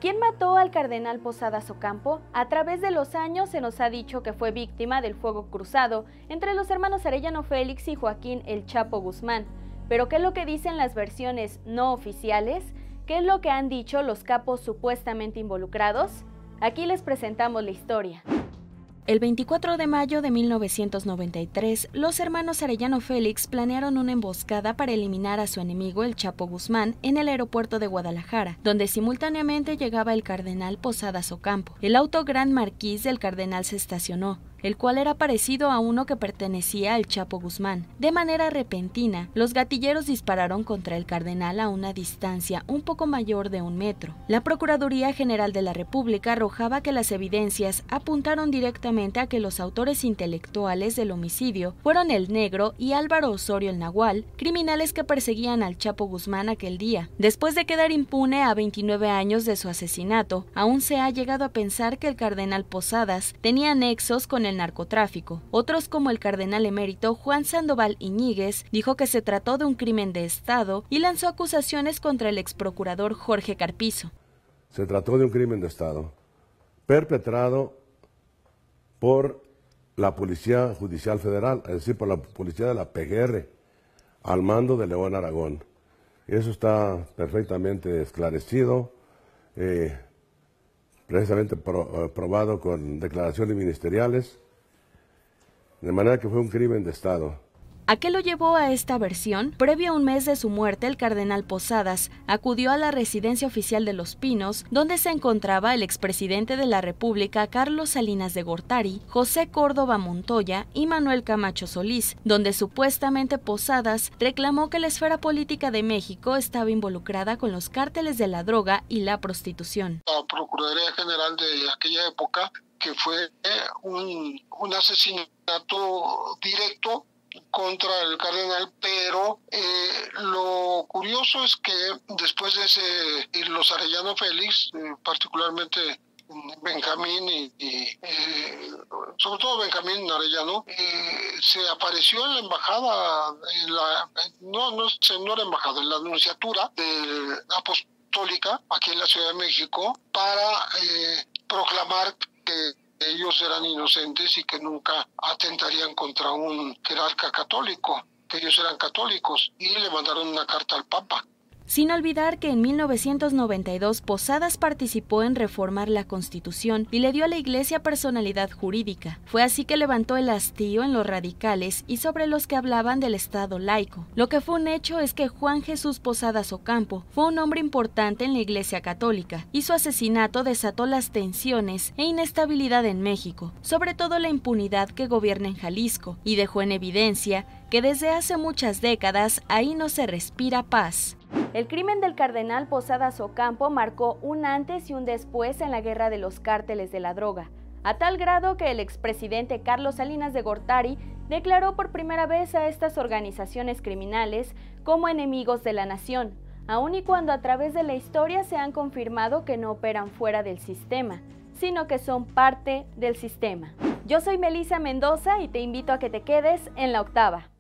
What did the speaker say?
¿Quién mató al cardenal Posadas Ocampo? A través de los años se nos ha dicho que fue víctima del fuego cruzado entre los hermanos Arellano Félix y Joaquín El Chapo Guzmán. Pero ¿qué es lo que dicen las versiones no oficiales? ¿Qué es lo que han dicho los capos supuestamente involucrados? Aquí les presentamos la historia. El 24 de mayo de 1993, los hermanos Arellano Félix planearon una emboscada para eliminar a su enemigo el Chapo Guzmán en el aeropuerto de Guadalajara, donde simultáneamente llegaba el cardenal Posadas Ocampo. El auto Gran Marquis del cardenal se estacionó, el cual era parecido a uno que pertenecía al Chapo Guzmán. De manera repentina, los gatilleros dispararon contra el cardenal a una distancia un poco mayor de 1 metro. La Procuraduría General de la República arrojaba que las evidencias apuntaron directamente a que los autores intelectuales del homicidio fueron el Negro y Álvaro Osorio el Nahual, criminales que perseguían al Chapo Guzmán aquel día. Después de quedar impune a 29 años de su asesinato, aún se ha llegado a pensar que el cardenal Posadas tenía nexos con el narcotráfico. Otros, como el cardenal emérito Juan Sandoval Iñiguez, dijo que se trató de un crimen de Estado y lanzó acusaciones contra el exprocurador Jorge Carpizo. Se trató de un crimen de Estado, perpetrado por la Policía Judicial Federal, es decir, por la Policía de la PGR, al mando de León Aragón. Eso está perfectamente esclarecido, precisamente probado con declaraciones ministeriales, de manera que fue un crimen de Estado. ¿A qué lo llevó a esta versión? Previo a un mes de su muerte, el cardenal Posadas acudió a la residencia oficial de Los Pinos, donde se encontraba el expresidente de la República, Carlos Salinas de Gortari, José Córdoba Montoya y Manuel Camacho Solís, donde supuestamente Posadas reclamó que la esfera política de México estaba involucrada con los cárteles de la droga y la prostitución. La Procuraduría General de aquella época, que fue un asesinato directo contra el cardenal, pero lo curioso es que después de los Arellano Félix, particularmente Benjamín y sobre todo Benjamín Arellano, se apareció en la embajada, no era embajada, en la nunciatura apostólica aquí en la Ciudad de México, para proclamar que ellos eran inocentes y que nunca atentarían contra un jerarca católico, que ellos eran católicos, y le mandaron una carta al Papa. Sin olvidar que en 1992 Posadas participó en reformar la Constitución y le dio a la Iglesia personalidad jurídica. Fue así que levantó el hastío en los radicales y sobre los que hablaban del Estado laico. Lo que fue un hecho es que Juan Jesús Posadas Ocampo fue un hombre importante en la Iglesia Católica y su asesinato desató las tensiones e inestabilidad en México, sobre todo la impunidad que gobierna en Jalisco, y dejó en evidencia que desde hace muchas décadas ahí no se respira paz. El crimen del cardenal Posadas Ocampo marcó un antes y un después en la guerra de los cárteles de la droga, a tal grado que el expresidente Carlos Salinas de Gortari declaró por primera vez a estas organizaciones criminales como enemigos de la nación, aun y cuando a través de la historia se han confirmado que no operan fuera del sistema, sino que son parte del sistema. Yo soy Melissa Mendoza y te invito a que te quedes en La Octava.